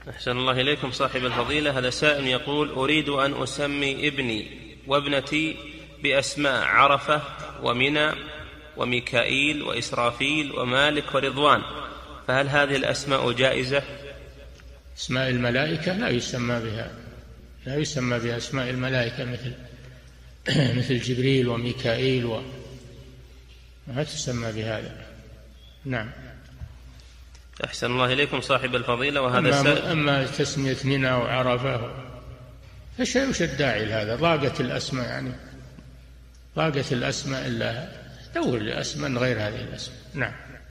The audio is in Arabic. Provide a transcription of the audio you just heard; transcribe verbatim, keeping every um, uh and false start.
أحسن الله إليكم صاحب الفضيلة. هذا سائل يقول: أريد أن أسمي ابني وابنتي بأسماء عرفة ومنى وميكائيل وإسرافيل ومالك ورضوان، فهل هذه الأسماء جائزة؟ اسماء الملائكة لا يسمى بها، لا يسمى بأسماء الملائكة مثل مثل جبريل وميكائيل و... ما تسمى بهذا. نعم. أحسن الله إليكم صاحب الفضيلة. وهذا أما, سائل أما تسمية منى وعرفة فشيء وش الداعي لهذا؟ ضاقت الأسماء، يعني ضاقت الأسماء إلا دور لأسماء غير هذه الأسماء. نعم.